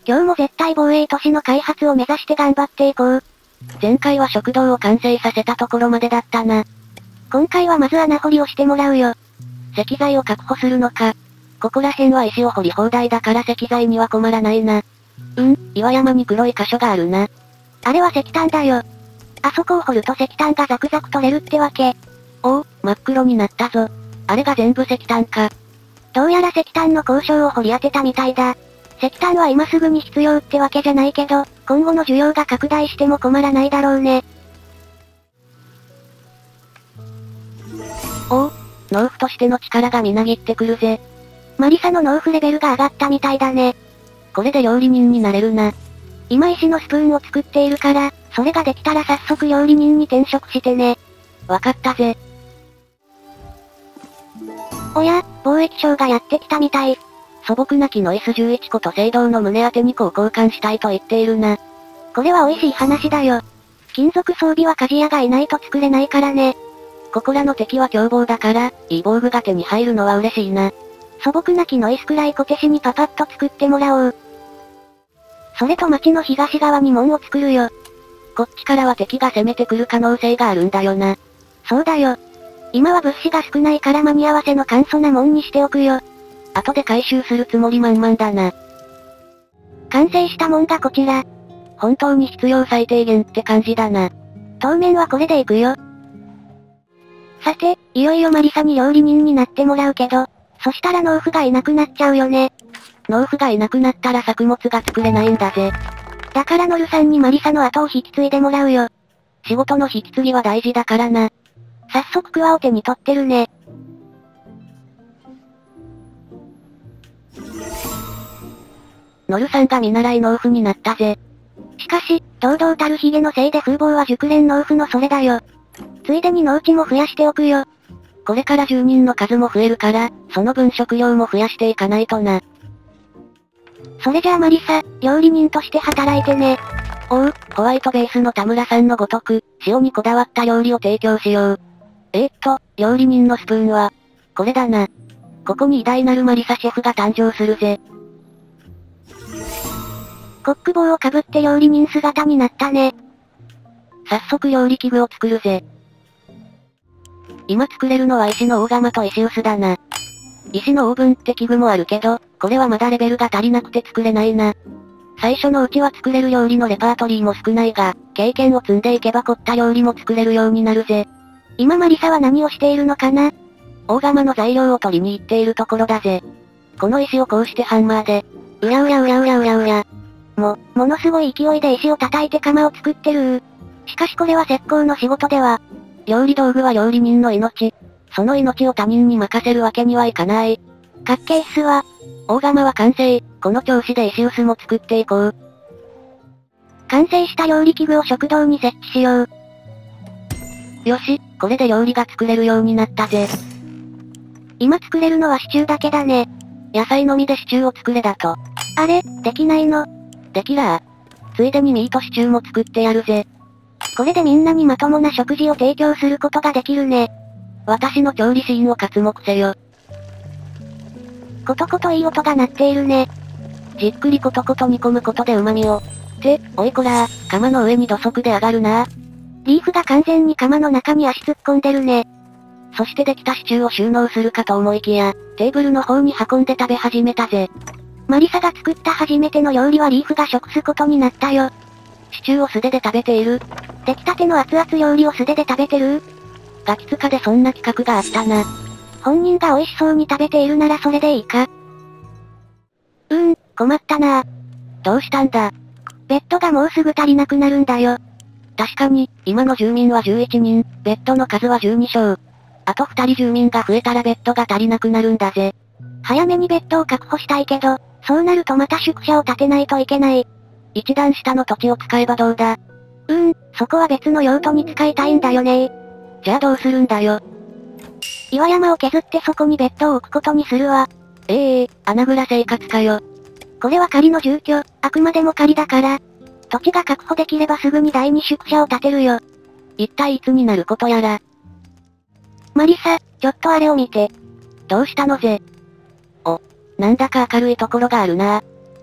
今日も絶対防衛都市の開発を目指して頑張っていこう。 前回は食堂を完成させたところまでだったな。 今回はまず穴掘りをしてもらうよ。 石材を確保するのか。ここら辺は石を掘り放題だから石材には困らないな。岩山に黒い箇所があるな。 あれは石炭だよ。あそこを掘ると石炭がザクザク取れるってわけ。 おお、真っ黒になったぞ。あれが全部石炭か。 どうやら石炭の鉱床を掘り当てたみたいだ。石炭は今すぐに必要ってわけじゃないけど、今後の需要が拡大しても困らないだろうね。 おお、農夫としての力がみなぎってくるぜ。 マリサの農夫レベルが上がったみたいだね。 これで料理人になれるな。 今石のスプーンを作っているから、それができたら早速料理人に転職してね。 わかったぜ。 おや、貿易商がやってきたみたい。 素朴な木の椅子11個と青銅の胸当て2個を交換したいと言っているな。 これは美味しい話だよ。金属装備は鍛冶屋がいないと作れないからね。 ここらの敵は凶暴だから、いい防具が手に入るのは嬉しいな。 素朴な木の椅子くらい小手しにパパッと作ってもらおう。それと町の東側に門を作るよ。 こっちからは敵が攻めてくる可能性があるんだよな。 そうだよ。今は物資が少ないから間に合わせの簡素な門にしておくよ。 後で回収するつもり満々だな。 完成した門がこちら。 本当に必要最低限って感じだな。 当面はこれでいくよ。さて、いよいよマリサに料理人になってもらうけど、そしたら農夫がいなくなっちゃうよね。 農夫がいなくなったら作物が作れないんだぜ。 だからノルさんにマリサの後を引き継いでもらうよ。 仕事の引き継ぎは大事だからな。 早速クワを手に取ってるね。 ノルさんが見習い農夫になったぜ。 しかし、堂々たるヒゲのせいで風貌は熟練農夫のそれだよ。ついでに農地も増やしておくよ。 これから住人の数も増えるから、その分食料も増やしていかないとな。 それじゃあマリサ、料理人として働いてね。 おう、ホワイトベースの田村さんのごとく、塩にこだわった料理を提供しよう。料理人のスプーンは、これだな。ここに偉大なるマリサシェフが誕生するぜ。 コック帽をかぶって料理人姿になったね。 早速料理器具を作るぜ。今作れるのは石の大釜と石臼だな。石のオーブンって器具もあるけど、これはまだレベルが足りなくて作れないな。最初のうちは作れる料理のレパートリーも少ないが、経験を積んでいけば凝った料理も作れるようになるぜ。 今マリサは何をしているのかな？ 大釜の材料を取りに行っているところだぜ。この石をこうしてハンマーで、 うらうらうらうらうらうら。ものすごい勢いで石を叩いて釜を作ってる。しかしこれは石膏の仕事では。 料理道具は料理人の命。その命を他人に任せるわけにはいかない。 かっけえっすわ。 大釜は完成。この調子で石臼も作っていこう。 完成した料理器具を食堂に設置しよう。 よし、これで料理が作れるようになったぜ。 今作れるのはシチューだけだね。 野菜のみでシチューを作れだと。 あれ、できないの？ できらー。ついでにミートシチューも作ってやるぜ。 これでみんなにまともな食事を提供することができるね。 私の調理シーンを刮目せよ。 コトコトいい音が鳴っているね。 じっくりコトコト煮込むことで旨味を。おいこらー、釜の上に土足で上がるなー。 リーフが完全に釜の中に足突っ込んでるね。 そしてできたシチューを収納するかと思いきや、テーブルの方に運んで食べ始めたぜ。 マリサが作った初めての料理はリーフが食すことになったよ。 シチューを素手で食べている。 出来たての熱々料理を素手で食べてる？ ガキツカでそんな企画があったな。 本人が美味しそうに食べているならそれでいいか。困ったなぁ。 どうしたんだ？ ベッドがもうすぐ足りなくなるんだよ。 確かに、今の住民は11人、ベッドの数は12床。あと2人住民が増えたらベッドが足りなくなるんだぜ。 早めにベッドを確保したいけど、そうなるとまた宿舎を建てないといけない。 一段下の土地を使えばどうだ？ そこは別の用途に使いたいんだよね。 じゃあどうするんだよ。 岩山を削ってそこにベッドを置くことにするわ。 穴蔵生活かよ。 これは仮の住居、あくまでも仮だから。土地が確保できればすぐに第二宿舎を建てるよ。 一体いつになることやら。 マリサ、ちょっとあれを見て。 どうしたのぜ。なんだか明るいところがあるな。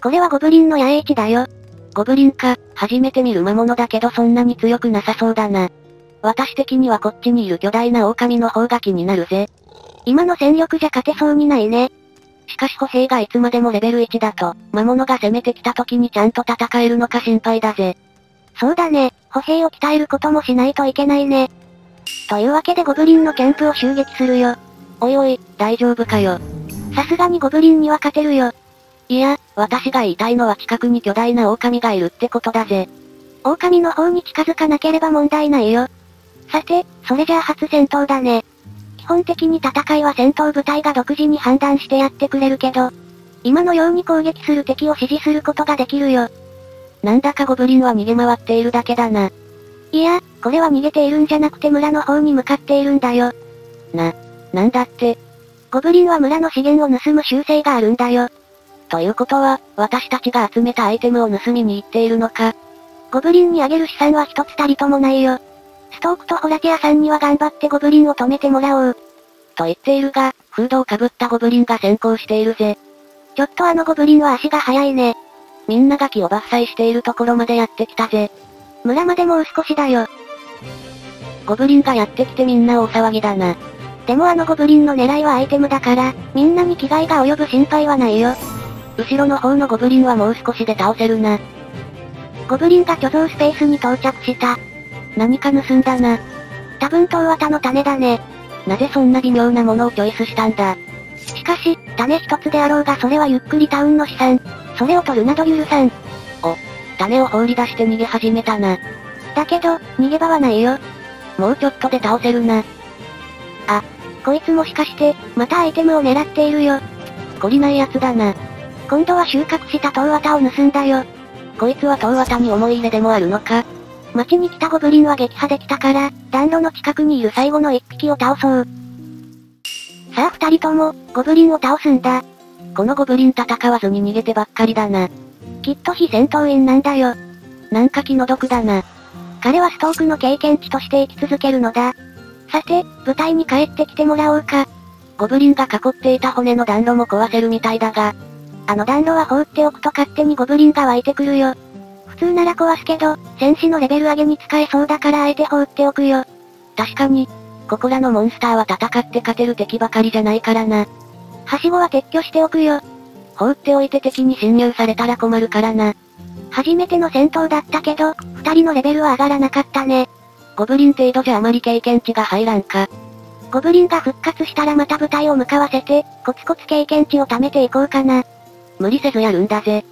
これはゴブリンの野営地だよ。 ゴブリンか、初めて見る魔物だけどそんなに強くなさそうだな。私的にはこっちにいる巨大な狼の方が気になるぜ。 今の戦力じゃ勝てそうにないね。 しかし歩兵がいつまでもレベル1だと、魔物が攻めてきた時にちゃんと戦えるのか心配だぜ。 そうだね、歩兵を鍛えることもしないといけないね。というわけでゴブリンのキャンプを襲撃するよ。 おいおい、大丈夫かよ。 さすがにゴブリンには勝てるよ。 いや、私が言いたいのは近くに巨大な狼がいるってことだぜ。 狼の方に近づかなければ問題ないよ。さて、それじゃあ初戦闘だね。基本的に戦いは戦闘部隊が独自に判断してやってくれるけど、今のように攻撃する敵を指示することができるよ。 なんだかゴブリンは逃げ回っているだけだな。 いや、これは逃げているんじゃなくて村の方に向かっているんだよ。 なんだって。 ゴブリンは村の資源を盗む習性があるんだよ。 ということは、私たちが集めたアイテムを盗みに行っているのか。 ゴブリンにあげる資産は一つたりともないよ。ストークとホラティアさんには頑張ってゴブリンを止めてもらおう。 と言っているが、フードをかぶったゴブリンが先行しているぜ。 ちょっとあのゴブリンは足が速いね。 みんなが木を伐採しているところまでやってきたぜ。 村までもう少しだよ。 ゴブリンがやってきてみんな大騒ぎだな。 でもあのゴブリンの狙いはアイテムだから、みんなに危害が及ぶ心配はないよ。 後ろの方のゴブリンはもう少しで倒せるな。 ゴブリンが貯蔵スペースに到着した。 何か盗んだな。 多分トウワタの種だね。 なぜそんな微妙なものをチョイスしたんだ。 しかし、種一つであろうがそれはゆっくりタウンの資産。それを取るなど許さん。 種を放り出して逃げ始めたな。 だけど、逃げ場はないよ。 もうちょっとで倒せるな。 こいつもしかして、またアイテムを狙っているよ。 懲りない奴だな。 今度は収穫したトウワタを盗んだよ。 こいつはトウワタに思い入れでもあるのか。 町に来たゴブリンは撃破できたから、暖炉の近くにいる最後の一匹を倒そう。さあ二人とも、ゴブリンを倒すんだ。 このゴブリン戦わずに逃げてばっかりだな。 きっと非戦闘員なんだよ。 なんか気の毒だな。 彼はストークの経験値として生き続けるのだ。さて、部隊に帰ってきてもらおうか。 ゴブリンが囲っていた骨の暖炉も壊せるみたいだが。 あの暖炉は放っておくと勝手にゴブリンが湧いてくるよ。普通なら壊すけど、戦士のレベル上げに使えそうだからあえて放っておくよ。 確かに、ここらのモンスターは戦って勝てる敵ばかりじゃないからな。 はしごは撤去しておくよ。 放っておいて敵に侵入されたら困るからな。 初めての戦闘だったけど、二人のレベルは上がらなかったね。 ゴブリン程度じゃあまり経験値が入らんか。 ゴブリンが復活したらまた部隊を向かわせて、コツコツ経験値を貯めていこうかな。 無理せずやるんだぜ。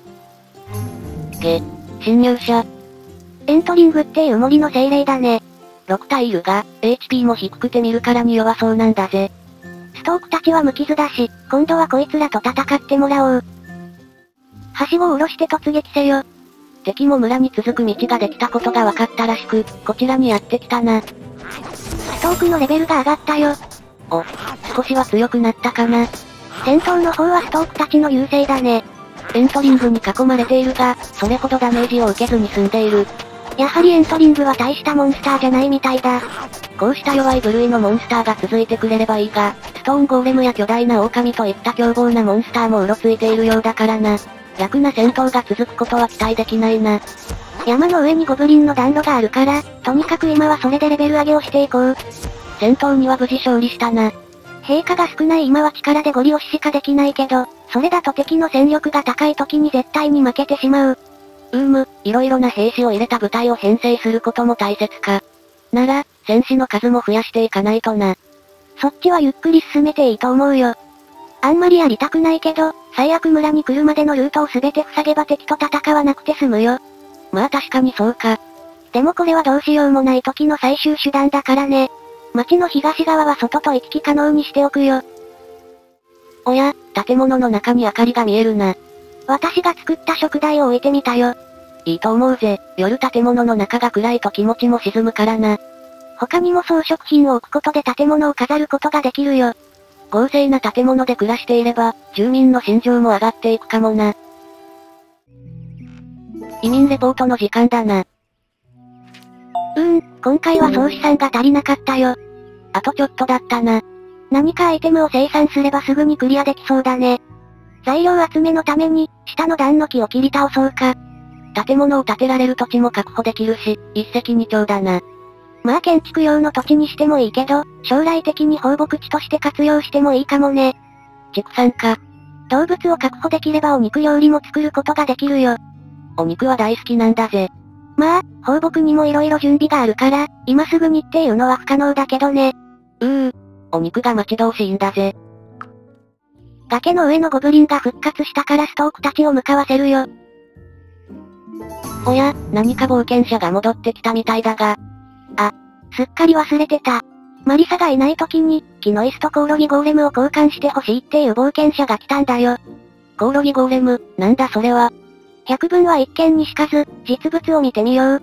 侵入者。 エントリングっていう森の精霊だね。 6体いるが、HP も低くて見るからに弱そうなんだぜ。 ストークたちは無傷だし、今度はこいつらと戦ってもらおう。はしごを下ろして突撃せよ。 敵も村に続く道ができたことが分かったらしく、こちらにやってきたな。 ストークのレベルが上がったよ。 少しは強くなったかな。 戦闘の方はストークたちの優勢だね。 エントリングに囲まれているが、それほどダメージを受けずに済んでいる。 やはりエントリングは大したモンスターじゃないみたいだ。 こうした弱い部類のモンスターが続いてくれればいいが、ストーンゴーレムや巨大な狼といった凶暴なモンスターもうろついているようだからな。楽な戦闘が続くことは期待できないな。 山の上にゴブリンの暖炉があるから、とにかく今はそれでレベル上げをしていこう。 戦闘には無事勝利したな。 陛下が少ない今は力でゴリ押ししかできないけど、それだと敵の戦力が高い時に絶対に負けてしまう。 いろいろな兵士を入れた部隊を編成することも大切か。なら、戦士の数も増やしていかないとな。 そっちはゆっくり進めていいと思うよ。あんまりやりたくないけど、最悪村に来るまでのルートを全て塞げば敵と戦わなくて済むよ。 まあ確かにそうか。 でもこれはどうしようもない時の最終手段だからね。町の東側は外と行き来可能にしておくよ。 おや、建物の中に明かりが見えるな。 私が作った食台を置いてみたよ。 いいと思うぜ。夜建物の中が暗いと気持ちも沈むからな。 他にも装飾品を置くことで建物を飾ることができるよ。 豪勢な建物で暮らしていれば、住民の心情も上がっていくかもな。移民レポートの時間だな。 今回は総資産が足りなかったよ。 あとちょっとだったな。 何かアイテムを生産すればすぐにクリアできそうだね。 材料集めのために、下の段の木を切り倒そうか。 建物を建てられる土地も確保できるし、一石二鳥だな。 まあ建築用の土地にしてもいいけど、将来的に放牧地として活用してもいいかもね。 畜産か。 動物を確保できればお肉料理も作ることができるよ。 お肉は大好きなんだぜ。 まあ、放牧にも色々準備があるから、今すぐにっていうのは不可能だけどね。 お肉が待ち遠しいんだぜ。 崖の上のゴブリンが復活したからストークたちを向かわせるよ。 おや、何か冒険者が戻ってきたみたいだが。 すっかり忘れてた。マリサがいない時に、木の椅子とコオロギゴーレムを交換してほしいっていう冒険者が来たんだよ。 コオロギゴーレム、なんだそれは。 百聞は一見にしかず、実物を見てみよう。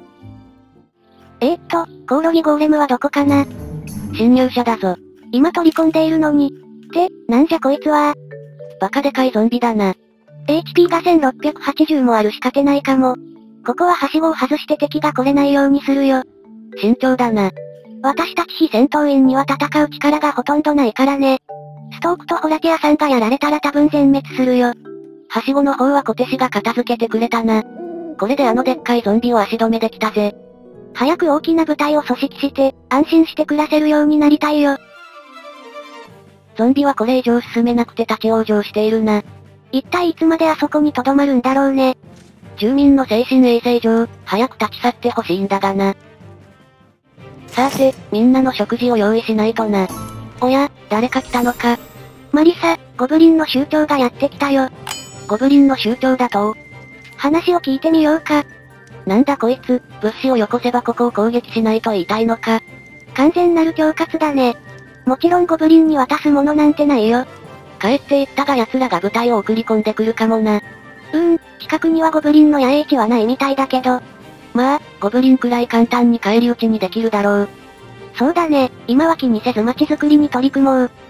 コオロギゴーレムはどこかな？ 侵入者だぞ。 今取り込んでいるのに。って、なんじゃこいつは。 バカでかいゾンビだな。 HP が1680もあるし勝てないかも。ここははしごを外して敵が来れないようにするよ。 慎重だな。 私たち非戦闘員には戦う力がほとんどないからね。ストークとホラティアさんがやられたら多分全滅するよ。 はしごの方は小手氏が片付けてくれたな。これであのでっかいゾンビを足止めできたぜ。 早く大きな部隊を組織して、安心して暮らせるようになりたいよ。 ゾンビはこれ以上進めなくて立ち往生しているな。 一体いつまであそこに留まるんだろうね。 住民の精神衛生上、早く立ち去ってほしいんだがな。さて、みんなの食事を用意しないとな。おや、誰か来たのか。 マリサ、ゴブリンの酋長がやってきたよ。 ゴブリンの酋長だと？ 話を聞いてみようか。 なんだこいつ、物資をよこせばここを攻撃しないと言いたいのか。 完全なる恐喝だね。もちろんゴブリンに渡すものなんてないよ。 帰っていったが奴らが部隊を送り込んでくるかもな。 近くにはゴブリンの野営地はないみたいだけど。 まあ、ゴブリンくらい簡単に返り討ちにできるだろう。 そうだね、今は気にせず街づくりに取り組もう。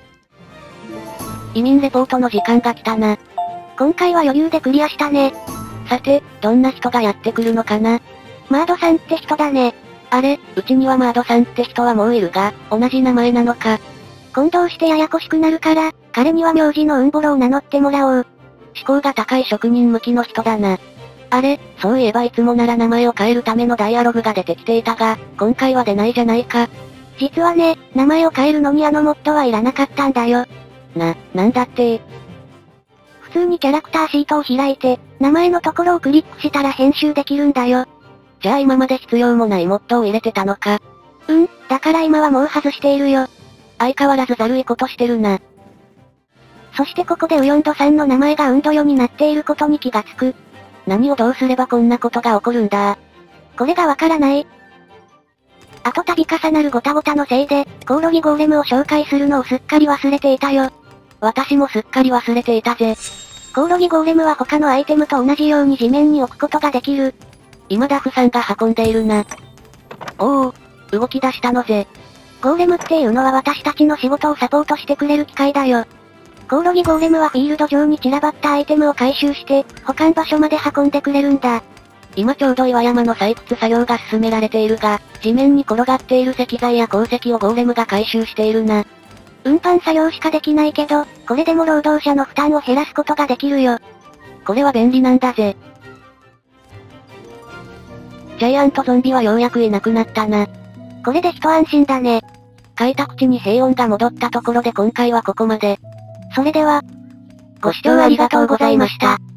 移民レポートの時間が来たな。 今回は余裕でクリアしたね。 さて、どんな人がやってくるのかな。 マードさんって人だね。 あれ、うちにはマードさんって人はもういるが、同じ名前なのか。 混同してややこしくなるから、彼には名字のウンボロを名乗ってもらおう。 思考が高い職人向きの人だな。あれ、そういえばいつもなら名前を変えるためのダイアログが出てきていたが、今回は出ないじゃないか。 実はね、名前を変えるのにあのモッドはいらなかったんだよ。 なんだって普通にキャラクターシートを開いて、名前のところをクリックしたら編集できるんだよ。 じゃあ今まで必要もないモッドを入れてたのか。 だから今はもう外しているよ。 相変わらずざるいことしてるな。 そしてここでウヨンドさんの名前がウンドヨになっていることに気がつく。 何をどうすればこんなことが起こるんだ。 これがわからない。あと度重なるごたごたのせいで、コオロギゴーレムを紹介するのをすっかり忘れていたよ。 私もすっかり忘れていたぜ。 コオロギゴーレムは他のアイテムと同じように地面に置くことができる。 今ダフさんが運んでいるな。おお、動き出したのぜ。 ゴーレムっていうのは私たちの仕事をサポートしてくれる機械だよ。コオロギゴーレムはフィールド上に散らばったアイテムを回収して、保管場所まで運んでくれるんだ。 今ちょうど岩山の採掘作業が進められているが、地面に転がっている石材や鉱石をゴーレムが回収しているな。 運搬作業しかできないけど、これでも労働者の負担を減らすことができるよ。 これは便利なんだぜ。ジャイアントゾンビはようやくいなくなったな。 これで一安心だね。 開拓地に平穏が戻ったところで今回はここまで。 それでは、 ご視聴ありがとうございました。